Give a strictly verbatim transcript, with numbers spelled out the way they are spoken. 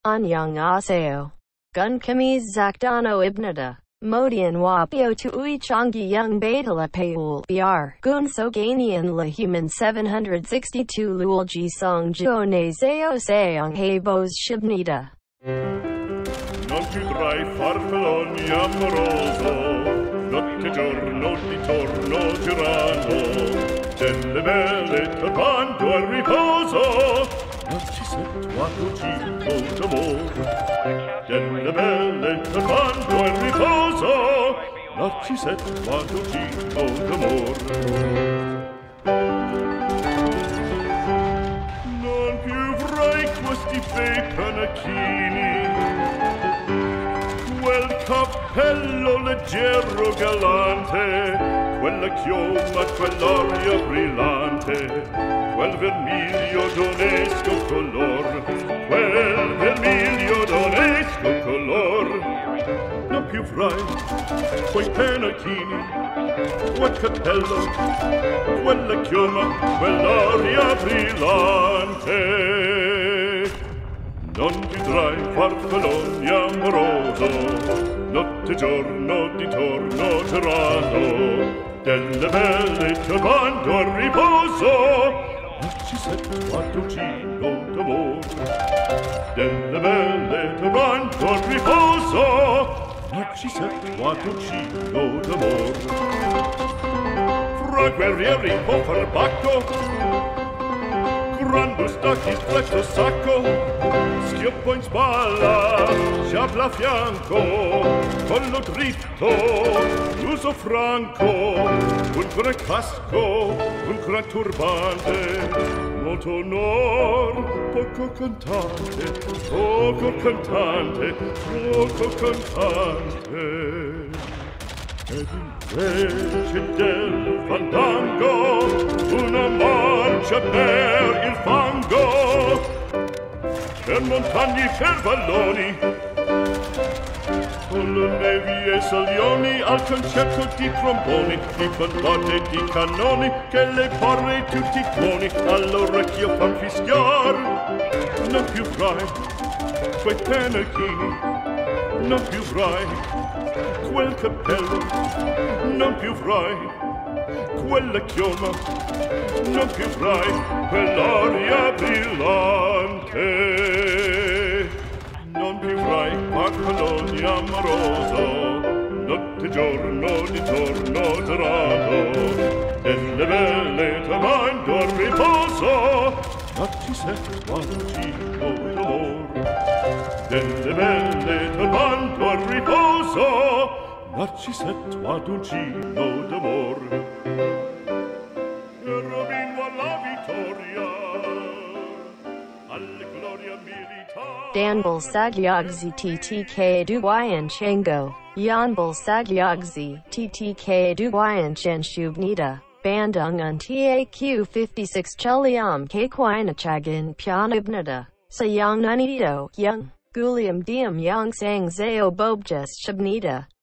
안녕하세요. gunkamis zakdano ibnida. 모던워페어 투 changi young batala payul br gun soganian la human seven sixty-two lulji song jone seo seong habos shibnida. Non più tra i farfalloni amoroso, notte giorno di torno girano, delle belle turbando al riposo, non ci sento a tutti d'amore, delle belle turbando al riposo, non ci sento a tutti d'amore. Non più avrai questi bei panacchini, quel cappello leggero galante, quella chioma, quell'aria brillante, quel vermiglio d'onesco color, quel vermiglio d'onesco color. Non più avrai quei pennacchini, quel cappello, quella chioma, quell'aria brillante. Non più tra i farfalloni amoroso, notte e giorno di torno girano, delle belle turbando al riposo, non ci sento a dolcino d'amore, delle belle turbando al riposo, non ci sento a dolcino d'amore. Fra guerrieri o farbacco, Grando stacchi, stretto sacco, schioppo in spalla, sciabla a fianco, collo dritto, l'uso franco, un gran casco, un gran turbante, molto onor, poco cantante, poco cantante, poco cantante. Ed invece del fandango una marcia per il fango, per montagne, per valloni, con le nevi e salioni, al concerto di tromboni, di bombate e di cannoni, che le porre tutti i tuoni all'orecchio fan fischiar. Non più avrai quei pennacchini, non più avrai quel cappello, non più avrai quella chioma, non più avrai quell'aria brillante, non più avrai pantaloni amoroso, notte e giorno di torno dorato, delle belle turbando al riposo, non ci sento a dolcino d'amore, delle belle turbando al riposo, ma ci sento ad un gino d'amor. E rovino alla vittoria, alla gloria militare. Danbal sagyagzi ttk duwayan chengo, yanbal sagyagzi ttk duwayan chen shubnida, bandung un taq fifty-six chuliam kakwinachagan pyanabnida, sayang nunito, young, guliam diem yang sang zao bobjes shabnida.